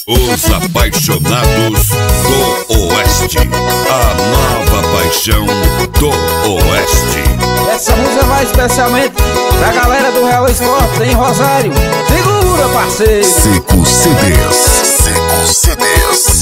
Os apaixonados do Oeste, a nova paixão do Oeste. Essa música vai especialmente pra galera do Real Esporte em Rosário. Segura, parceiro! Seco CDs, Seco CDs.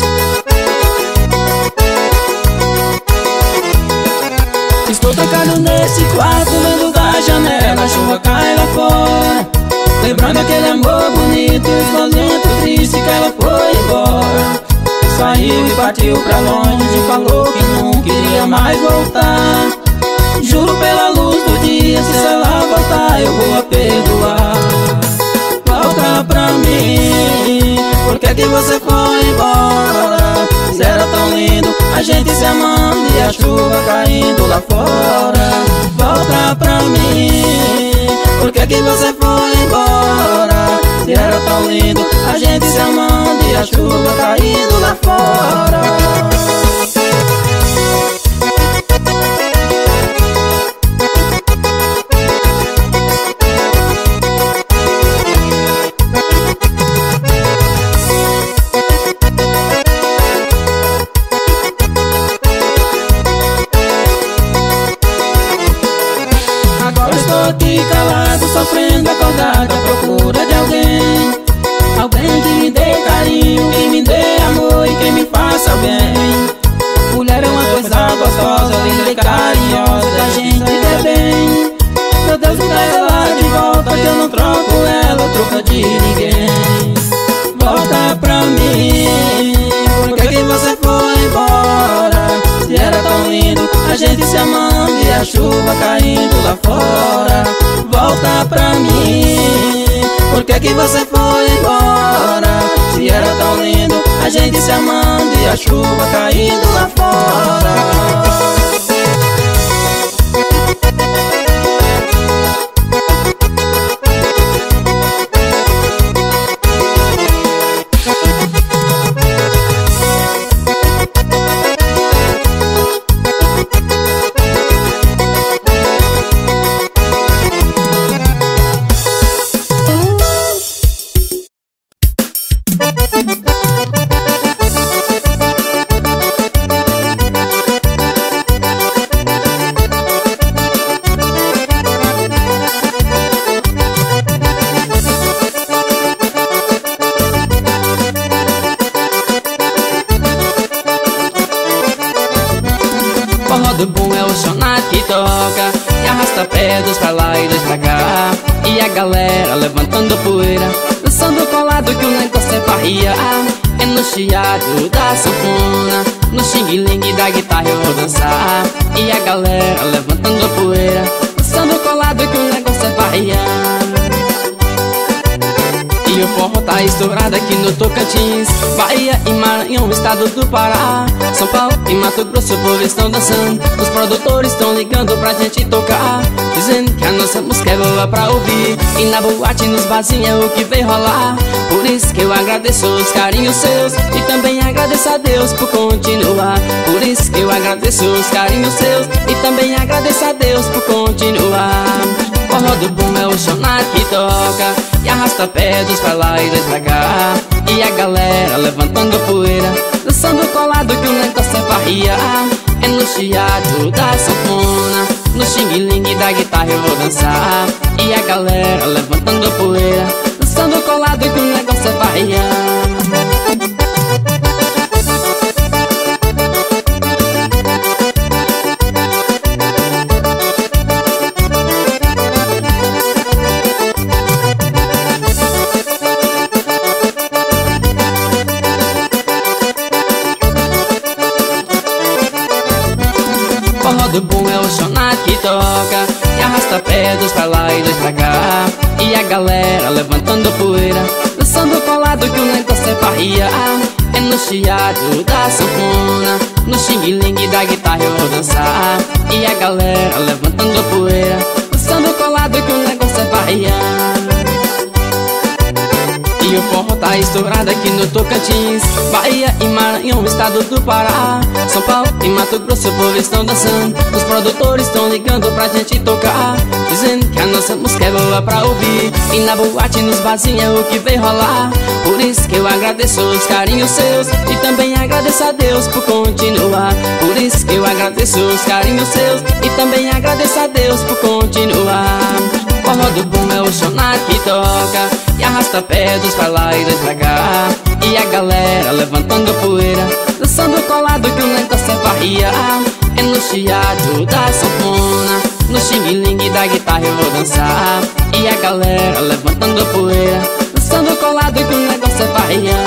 Estou trancado nesse quarto, vendo da janela a chuva cai lá fora, lembrando aquele amor bonito, esmolento, triste que ela foi embora. Saiu e partiu pra longe, falou que não queria mais voltar. Juro pela luz do dia, se ela voltar eu vou a perdoar. Volta pra mim, por que que você foi embora? Se era tão lindo, a gente se amando e a chuva caindo lá fora. Volta pra mim, por que que você foi embora? Se era tão lindo, a gente se amando e a chuva caindo lá fora. Aqui calado, sofrendo, acordado à procura de alguém. Alguém que me dê carinho, que me dê amor e que me faça bem. Mulher é uma coisa gostosa, linda e carinhosa, da gente quer bem. Meu Deus, me traz ela de volta, que eu não troco ela, troca de ninguém. Volta pra mim, por que que você foi embora? Se era tão lindo, a gente se amando e a chuva caindo lá fora. Volta pra mim, por que que você foi embora? Se era tão lindo, a gente se amando e a chuva caindo lá fora. Do bom é o sonato que toca e arrasta pedras pra lá e dois pra cá. E a galera levantando poeira, dançando colado que o negócio é parria. É no chiado da sanfona, no xing-ling da guitarra eu vou dançar. E a galera levantando poeira, dançando colado que o negócio é parria. E o forró tá estourado aqui no Tocantins, Bahia e Maranhão, estado do Pará, São Paulo e Mato Grosso, o povo estão dançando. Os produtores estão ligando pra gente tocar, dizendo que a nossa música é boa pra ouvir. E na boate, nos barzinhos é o que vem rolar. Por isso que eu agradeço os carinhos seus e também agradeço a Deus por continuar. Por isso que eu agradeço os carinhos seus e também agradeço a Deus por continuar. Forró do bom é o sonato que toca e arrasta pedras pra lá e dois pra cá. E a galera levantando poeira, dançando colado que o negócio é parria. É no chiado da sanfona, no xing-ling da guitarra eu vou dançar. E a galera levantando poeira, dançando colado que o negócio é parria. Forró do bom é o sonato que toca e arrasta pedras pra lá e dois pra cá. E a galera levantando poeira, dançando colado que o negócio é parria. É no chiado da sanfona, no xing-ling da guitarra eu vou dançar. E a galera levantando poeira, dançando colado que o negócio é parria. E o forró tá estourado aqui no Tocantins, Bahia e Maranhão, estado do Pará, São Paulo e Mato Grosso, o povo estão dançando. Os produtores estão ligando pra gente tocar, dizendo que a nossa música é boa pra ouvir. E na boate, nos barzinhos é o que vem rolar. Por isso que que eu agradeço os carinhos seus e também agradeço a Deus por continuar. Por isso que eu agradeço os carinhos seus e também agradeço a Deus por continuar. Forró do bom é o sonar que toca e arrasta pé dos pra lá e dos pra cá. E a galera levantando poeira, dançando colado que o negócio é barria. É no chiado da sanfona, no xing-ling da guitarra eu vou dançar. E a galera levantando poeira, dançando colado que o negócio é barria.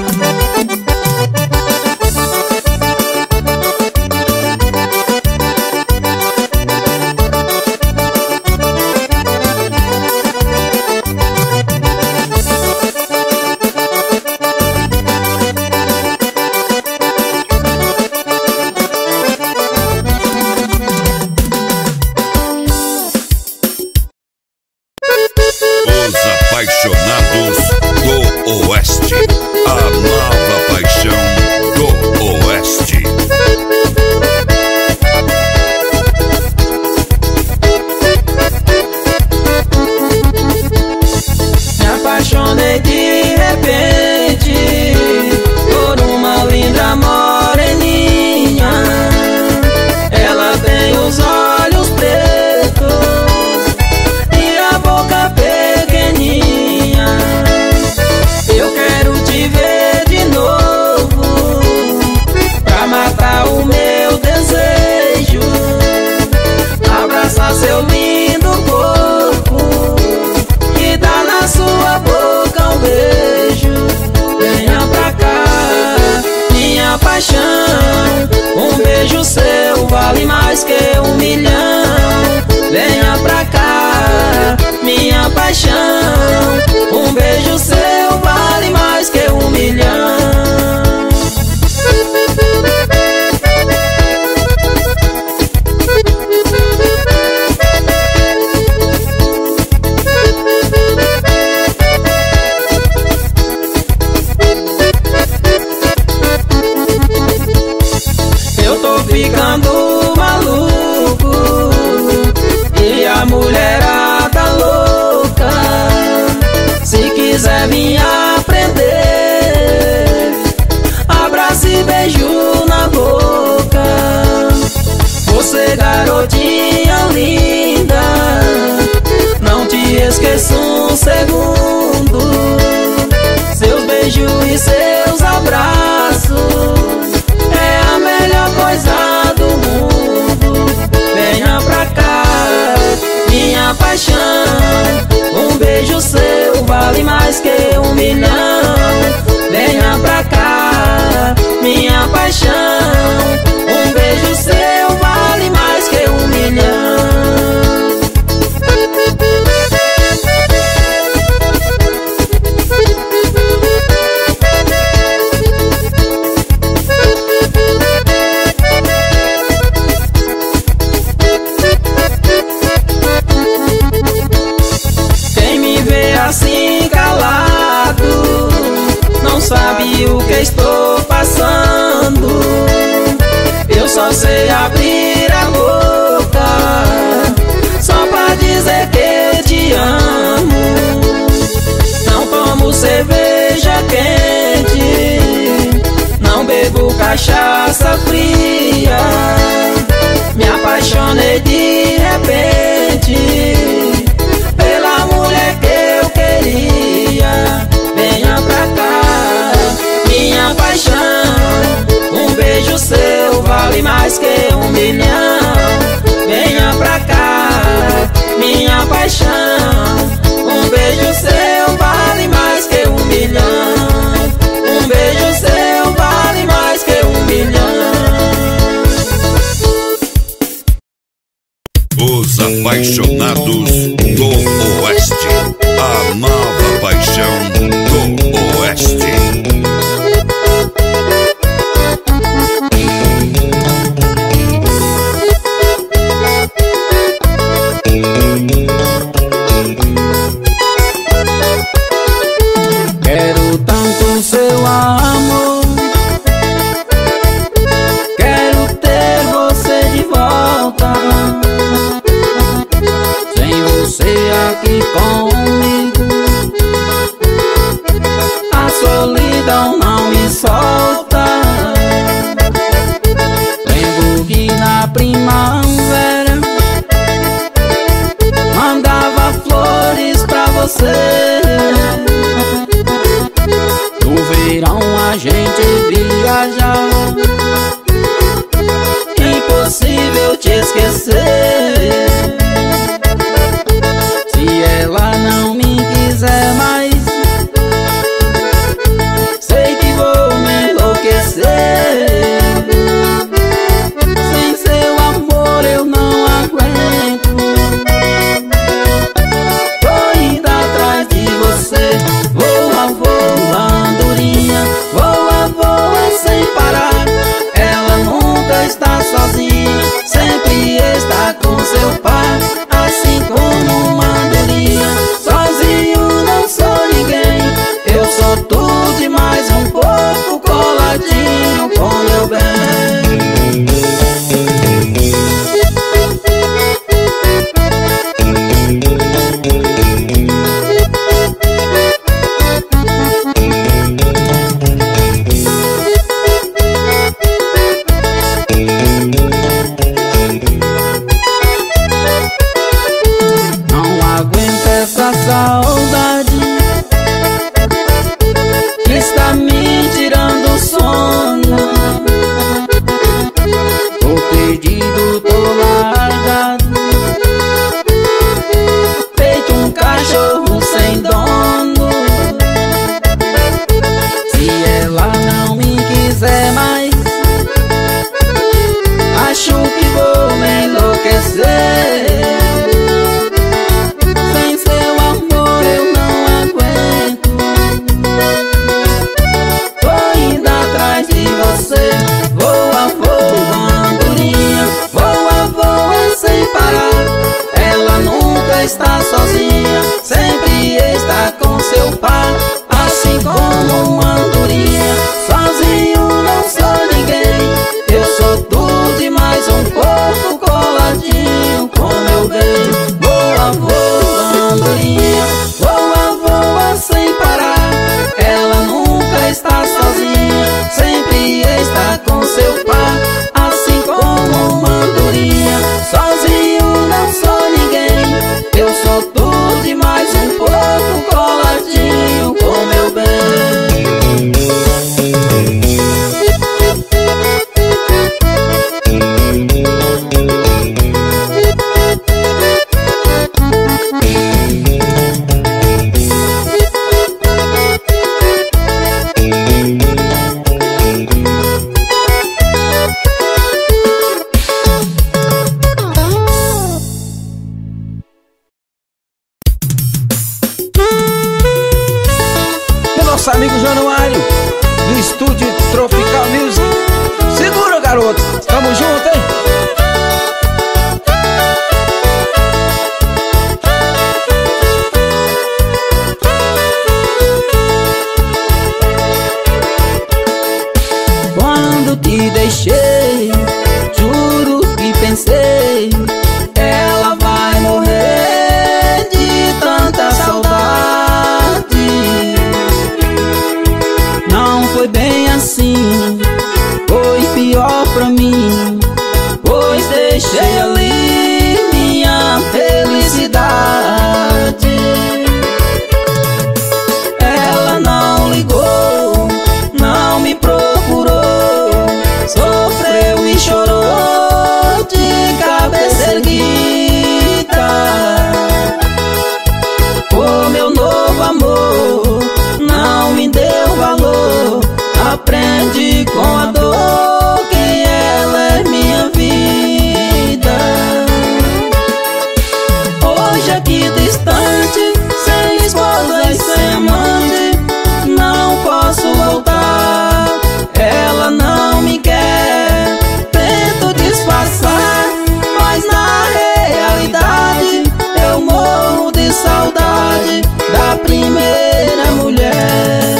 Apaixonados do Oeste, a nova paixão do Oeste. Me apaixonei de repente por uma linda moreninha. Ela tem os olhos pretos e a boca pequenininha. Eu quero te ver de novo pra matar o meu desejo, abraçar seu lindo corpo e dar na sua boca um beijo. Venha pra cá, minha paixão, um beijo seu vale mais que 1 milhão. Venha pra cá, minha paixão, um beijo seu vale mais que 1 milhão. Eu tô ficando maluco e a mulherada louca. Se quiser me aprender, abraço e beijo na boca. Você garotinha linda, não te esqueço um segundo. Seus beijos e seus abraços é a melhor coisa do mundo. Venha pra cá, minha paixão, um beijo seu vale mais que 1 milhão. Venha pra cá, minha paixão, um beijo seu vale mais que 1 milhão. Assim calado, não sabe o que estou passando. Eu só sei abrir a boca só pra dizer que te amo. Não tomo cerveja quente, não bebo cachaça fria. Me apaixonei de repente pela mulher que eu queria. Venha pra cá, minha paixão, um beijo seu vale mais que 1 milhão. Venha pra cá, minha paixão, um beijo seu vale mais que 1 milhão. Um beijo seu vale mais que 1 milhão. Os apaixonados do Oeste, a nova paixão do Oeste. Quero tanto seu amor, quero ter você de volta. Sem você aqui comigo, a solidão gente viajar. Impossível te esquecer. Se ela não me quiser mais, sei que vou me enlouquecer. Sem seu amor eu não aguento. Tô indo atrás de você. Voa, voa, andorinha, voa, voa sem parar. Ela nunca está sozinha, sempre está com seu par. Assim como uma andorinha, sozinho não sou ninguém. Eu sou tudo e mais um pouco, coladinho com meu bem. Saudade que está me tirando o sono. Tô perdido, tô largado, feito um cachorro sem dono. Se ela não me quiser mais, acho que vou me enlouquecer. Voa, voa, andorinha, voa, voa sem parar. Ela nunca está sozinha, sempre está com seu par. Assim como uma andorinha, sozinho não sou ninguém. Eu sou tudo e mais um pouco, coladinho com meu bem. Voa, voa, andorinha, voa, voa sem parar. Ela nunca está sozinha, sempre está com seu par. Assim como uma andorinha, sozinho não sou ninguém. Eu sou tudo e mais um pouco, coladinho com meu bem. Nosso amigo Januário, do estúdio Tropical Music. Segura, garoto, tamo junto, hein? Quando te deixei, juro que pensei, ela vai morrer de tanta saudade. Não foi bem assim, foi pior pra mim, pois deixei ali minha felicidade. Ela não ligou, não me procurou, sofreu e chorou de cabeça erguida. O meu novo amor não me deu valor. Aprendi com a dor que ela é minha vida. Hoje aqui distante, sem esposa e sem amante, não posso voltar. Ela não me quer, tento disfarçar, mas na realidade eu morro de saudade da primeira mulher.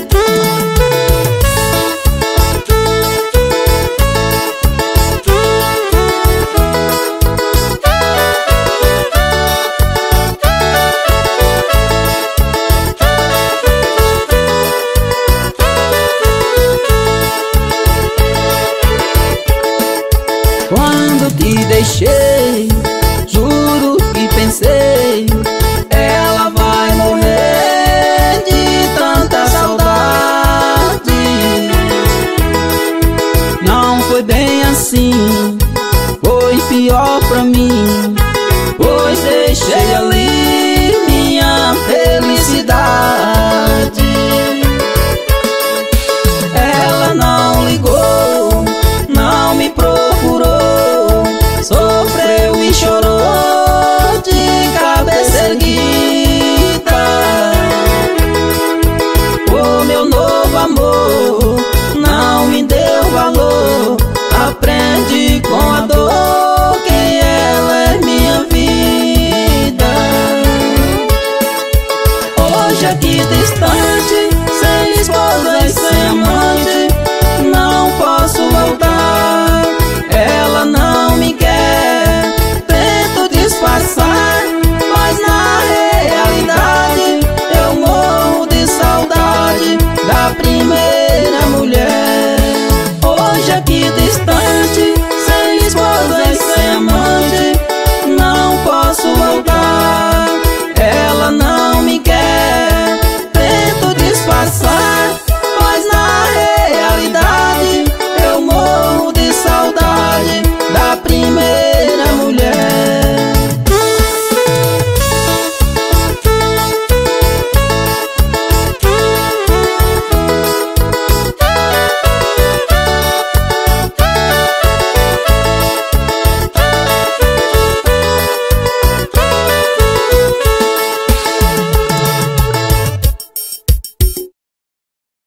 Quando te deixei, juro que pensei, ela vai morrer de tanta saudade. assim.